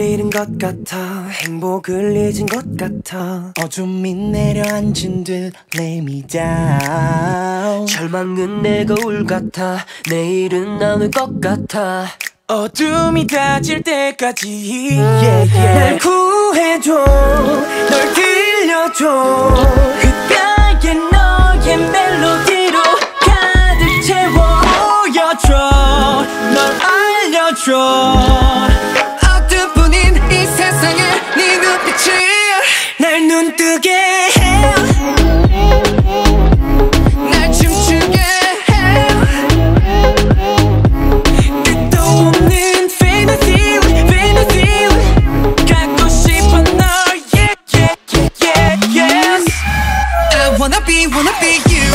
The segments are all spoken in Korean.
잃은 것 같아. 행복을 잊은 것 같아. 어둠이 내려앉은 듯 lay me down. 절망은 내 거울 같아. 내일은 안 올 것 같아. 어둠이 닫힐 때까지 날 구해줘. 널 들려줘. 귓가에 너의 멜로디로 가득 채워. 보여줘. 널 알려줘. 어둠뿐인 이 세상에 네 눈빛이 날 눈뜨게 해. 날 춤추게 해. 끝도 없는 fantasy, fantasy. 갖고 싶어 널 yeah, yeah, yeah, yeah, yes. I wanna be you.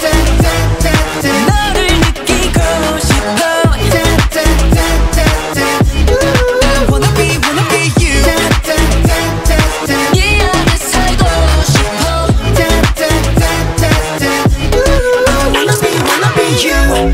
너를 느끼고 싶어. I wanna be you. 네 안에 살고 싶어. I wanna be you.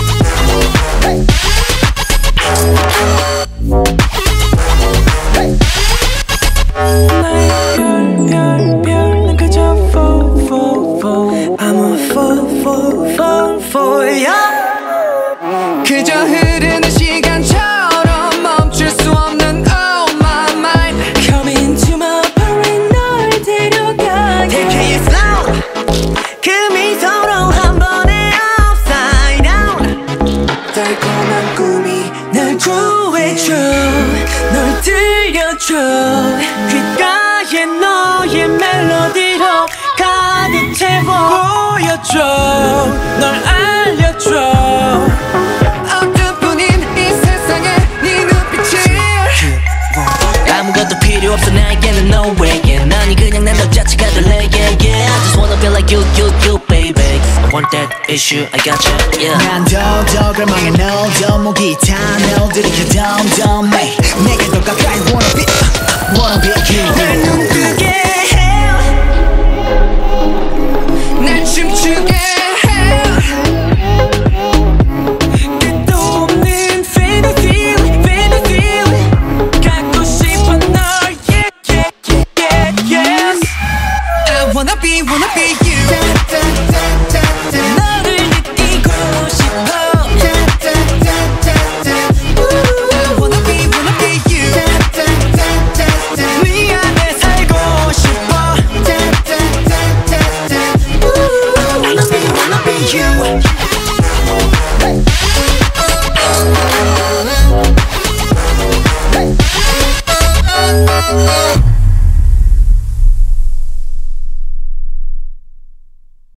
난 그저 fall. I'm a fall for you. 그저 흐르는 시간처럼 멈출 수 없는 oh my mind. Come into my parade 널 데려가게. Take it slow. 그 미소로 한 번에 upside down. 달콤한 꿈이 날 구해줘. 널 들려줘. 귓가에 너의 멜로디로 가득 채워. 보여줘. 널 알려줘. 어둠뿐인 이 세상에 네 눈빛이 아무것도 필요 없어 나에게는 no way yeah. 난이 그냥 난 너 자체가 될래 yeah, yeah. I just wanna feel like you baby. I want that issue I got you yeah. 난 더더 갈망해 너더 목이 타 널 들이켜 덤덤해 내가 더 가까이 wanna be you. 날